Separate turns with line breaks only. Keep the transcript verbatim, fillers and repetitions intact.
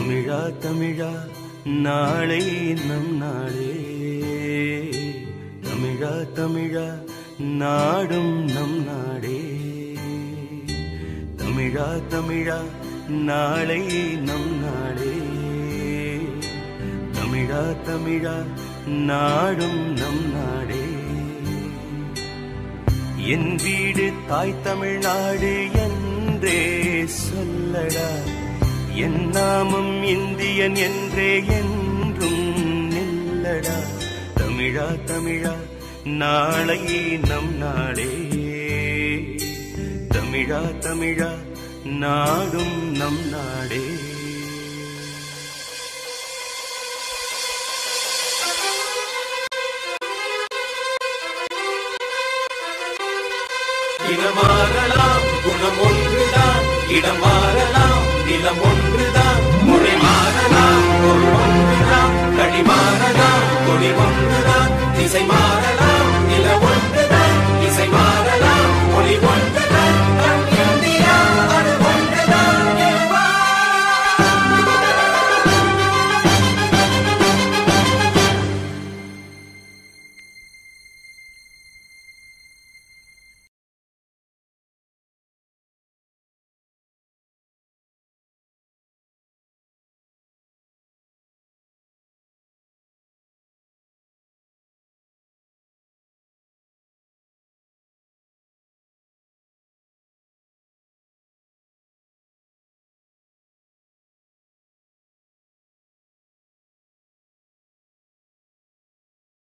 தமிழா தமிழா நாளை நம் நாளே, தமிழா தமிழா நாடும் நம் நாடே, தமிழா தமிழா நாளை நம் நாடே, தமிழா தமிழா நாடும் நம் நாடே. என் வீடு தாய் தமிழ்நாடு என்றே சொல்லடா, என் நாமம் இந்தியன் என்றே என்றும் நில்லடா. தமிழா தமிழா நாளை நம் நாடே, தமிழா தமிழா நாடும் நம் நாடே.
இடம் மாறலாம் குணம் ஒன்றுதான், இடம்